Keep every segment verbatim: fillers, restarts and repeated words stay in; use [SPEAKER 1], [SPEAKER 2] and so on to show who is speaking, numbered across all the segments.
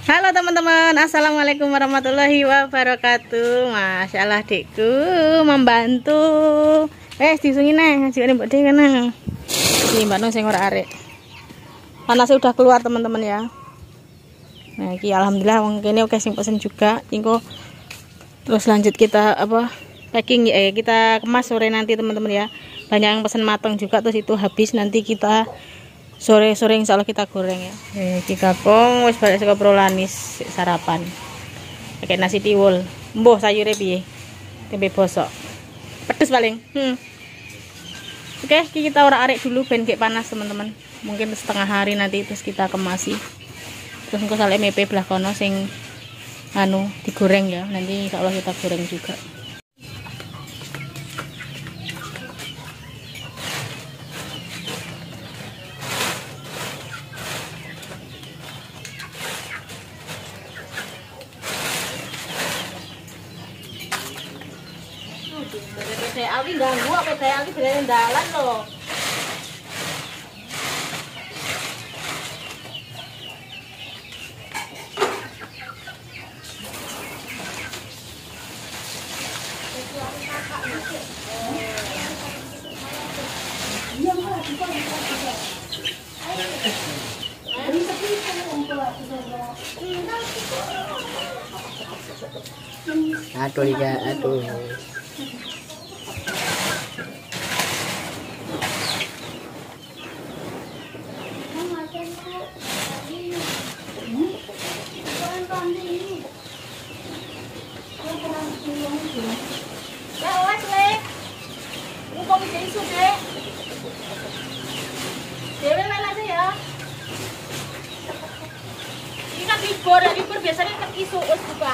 [SPEAKER 1] Halo teman-teman, assalamualaikum warahmatullahi wabarakatuh. Masya Allah adikku membantu. Eh disungi nih, ngaji mbak dek kan. Ini mbak nong sing ora arek. Panasnya udah keluar teman-teman ya. Nah, iki alhamdulillah wong kene oke sing pesen juga. Ingko terus lanjut kita apa packing ya, kita kemas sore nanti teman-teman ya. Banyak yang pesen matang juga, terus itu habis nanti kita sore-sore insya Allah kita goreng ya. Eh, kita kong wis balik saka Prolanis sarapan. Pakai nasi tiwul. Mbuh sayure piye? Tempe bosok. Pedes paling. Hmm. Oke, kita ora arek dulu ben gek panas teman-teman. Mungkin setengah hari nanti terus kita kemasi. Terus engko sale mepe belah kono sing anu digoreng ya. Nanti insya Allah kita goreng juga. P D Ali ganggu, P D Ali berani dalan loh.
[SPEAKER 2] Aduh ya, aduh.
[SPEAKER 1] Ya wes le. Mumpung iki isu, Dek. Dewe main aja ya. Ini kan libur, ya libur biasanya kan isu wis buka.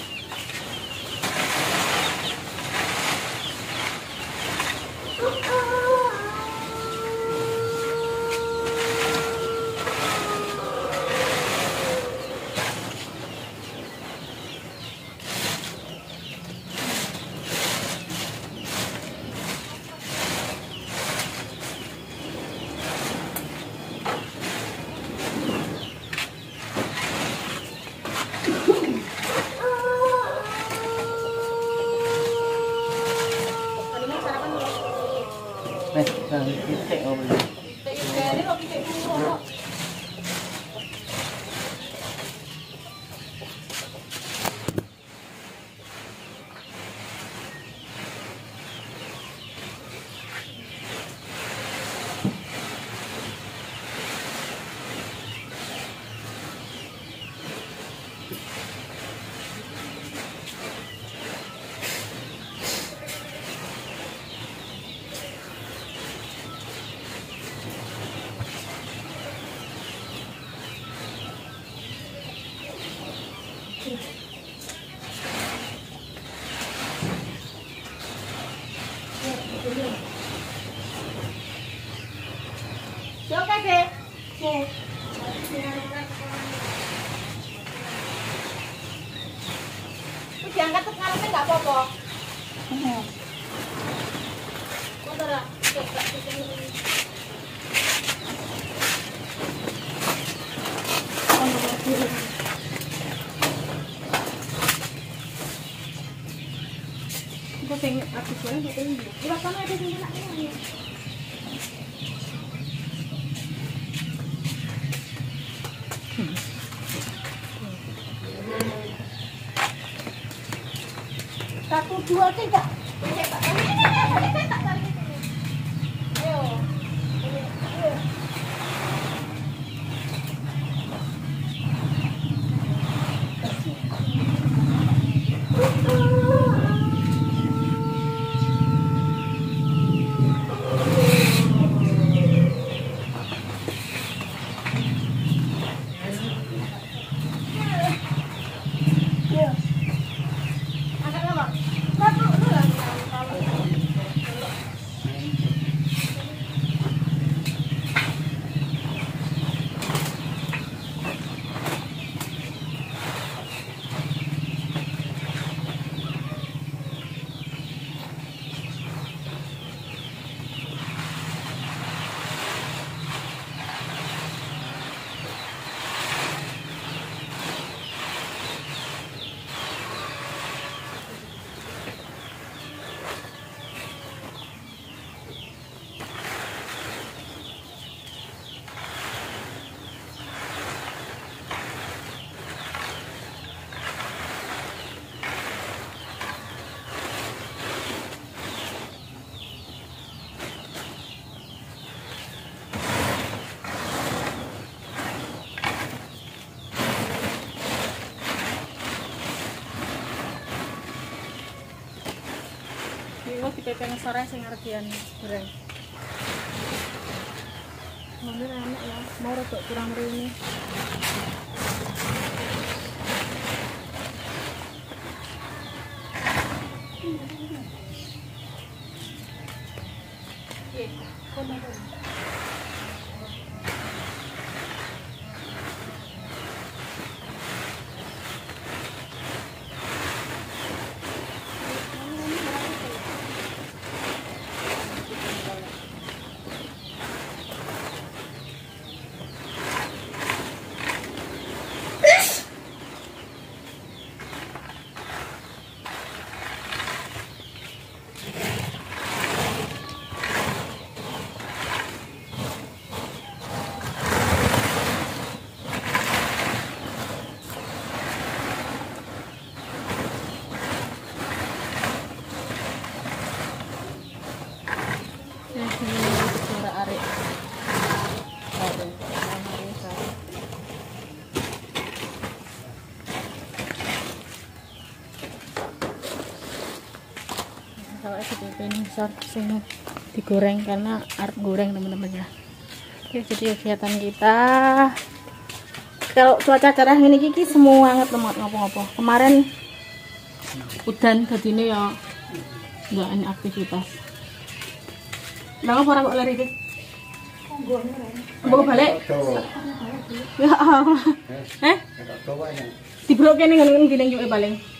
[SPEAKER 2] Eh, jangan titik ngobrol.
[SPEAKER 1] Oke, Dek. Oke. Itu diangkat ke ngarepnya nggak apa-apa. Heeh. Kotor ah. Oke, tak cuci. Kok sing aku jual kok ini. Ora sama ada sing enak ini. Satu dua tiga. Ayo. dipepeng sore sing arep goreng. Mana enak ya, mau rada kurang mrene. Kalau ini short sing digoreng karena arep goreng teman-teman ya. Oke, jadi kegiatan kita kalau cuaca cerah ini kiki semua banget teman ngopo-ngopo. Kemarin udan dadine ya enggak ada aktivitas. Lah apa ora kok lari iki? Mbok balik. Ya Allah. Eh? Dibroke ning ngene ngene paling.